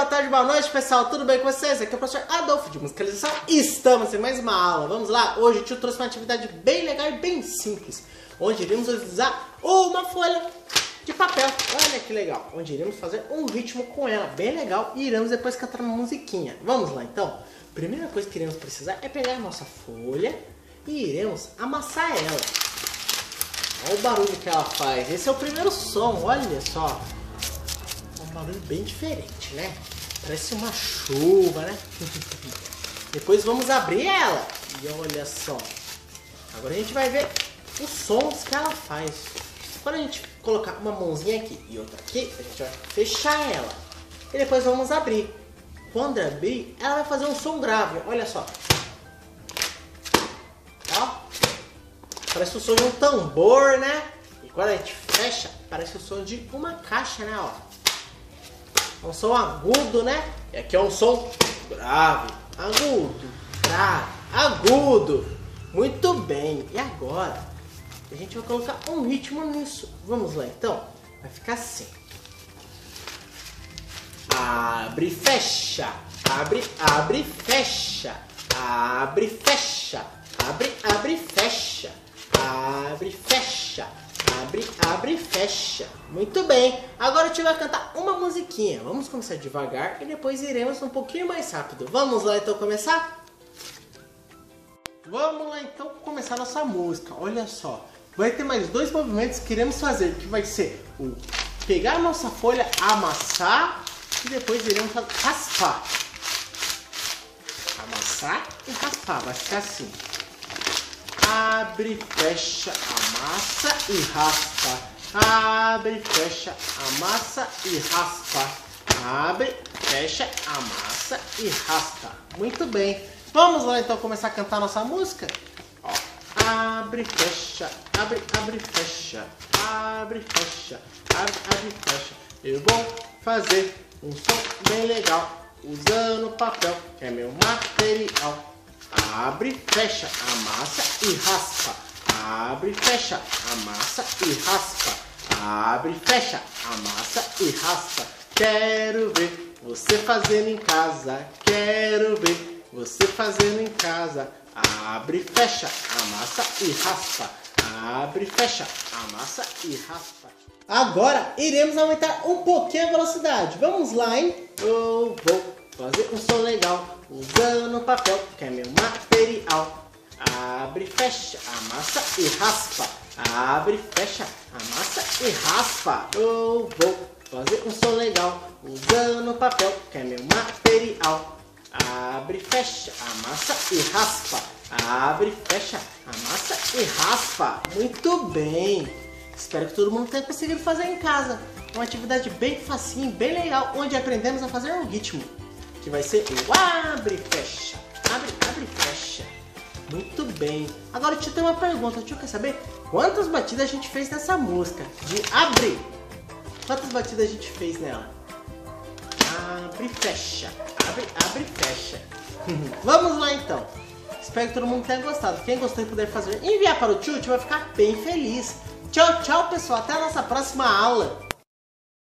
boa tarde, boa noite, pessoal. Tudo bem com vocês? Aqui é o professor Adolfo de Musicalização. Estamos em mais uma aula. Vamos lá. Hoje eu te trouxe uma atividade bem legal e bem simples, onde iremos utilizar uma folha de papel. Olha que legal. Onde iremos fazer um ritmo com ela, bem legal, e iremos depois cantar uma musiquinha. Vamos lá, então. Primeira coisa que iremos precisar é pegar a nossa folha e iremos amassar ela. Olha o barulho que ela faz. Esse é o primeiro som, olha só. Um barulho bem diferente, né? Parece uma chuva, né? Depois vamos abrir ela. E olha só. Agora a gente vai ver os sons que ela faz. Quando a gente colocar uma mãozinha aqui e outra aqui, a gente vai fechar ela. E depois vamos abrir. Quando abrir, ela vai fazer um som grave. Olha só. Ó. Parece o som de um tambor, né? E quando a gente fecha, parece o som de uma caixa, né? Ó. É um som agudo, né? E aqui é um som grave. Agudo, grave, agudo. Muito bem. E agora, a gente vai colocar um ritmo nisso. Vamos lá, então. Vai ficar assim. Abre, fecha. Abre, abre, fecha. Abre, fecha. Abre, abre, fecha. Abre, fecha. Abre, abre, fecha. Muito bem. Agora a gente vai cantar uma musiquinha. Vamos começar devagar e depois iremos um pouquinho mais rápido. Vamos lá então começar? Vamos lá então começar nossa música. Olha só. Vai ter mais dois movimentos que iremos fazer. Que vai ser o pegar a nossa folha, amassar e depois iremos raspar. Amassar e raspar. Vai ficar assim. Abre, fecha, amassa e raspa. Abre, fecha, amassa e raspa. Abre, fecha, amassa e raspa. Muito bem. Vamos lá então começar a cantar nossa música? Ó. Abre, fecha, abre, abre, fecha. Abre, fecha, abre, abre, fecha. Eu vou fazer um som bem legal, usando papel, que é meu material. Abre, fecha, amassa e raspa. Abre, fecha, amassa e raspa. Abre, fecha, amassa e raspa. Quero ver você fazendo em casa. Quero ver você fazendo em casa. Abre, fecha, amassa e raspa. Abre, fecha, amassa e raspa. Agora iremos aumentar um pouquinho a velocidade. Vamos lá, hein? Eu vou fazer um som legal, usando papel, que é meu material. Abre, fecha, amassa e raspa. Abre, fecha, amassa e raspa. Eu vou fazer um som legal, usando papel, que é meu material. Abre, fecha, amassa e raspa. Abre, fecha, amassa e raspa. Muito bem. Espero que todo mundo tenha conseguido fazer em casa. Uma atividade bem facinho, bem legal, onde aprendemos a fazer um ritmo. Que vai ser o abre, fecha. Abre, abre, fecha. Muito bem. Agora, tio, tem uma pergunta. Tio, quer saber quantas batidas a gente fez nessa música de abrir? Quantas batidas a gente fez nela? Abre, fecha. Abre, abre, fecha. Vamos lá, então. Espero que todo mundo tenha gostado. Quem gostou e puder fazer, enviar para o tio vai ficar bem feliz. Tchau, tchau, pessoal. Até a nossa próxima aula.